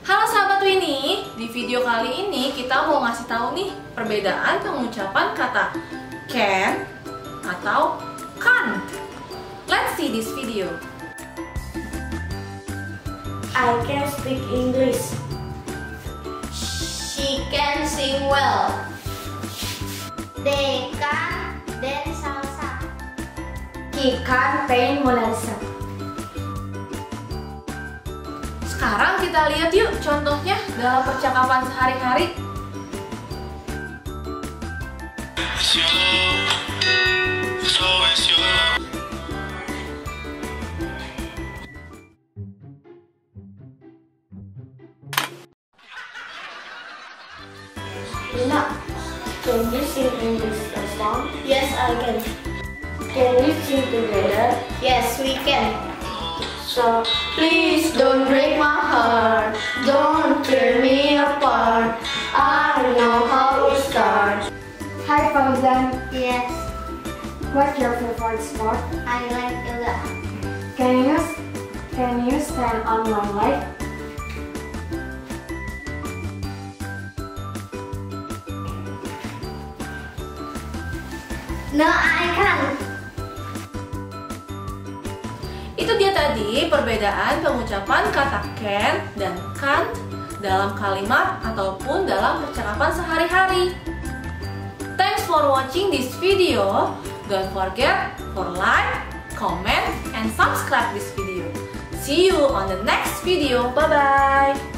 Halo sahabat Winnie, di video kali ini kita mau ngasih tahu nih perbedaan pengucapan kata can atau can't. Let's see this video. I can speak English. She can sing well. They can dance salsa. He can paint Mona Lisa. Sekarang kita lihat yuk contohnya dalam percakapan sehari-hari. Lina, can you sing English song? Yes, I can. Can we sing together? Yes, we can. So, please don't break my heart. Don't tear me apart. I know how to start. Hi, Fauzan. Yes, What's your favorite sport? I like yoga. Can you stand on one leg? No, I can't. Itu dia tadi perbedaan pengucapan kata can dan can't dalam kalimat ataupun dalam percakapan sehari-hari. Thanks for watching this video. Don't forget for like, comment, and subscribe this video. See you on the next video. Bye-bye.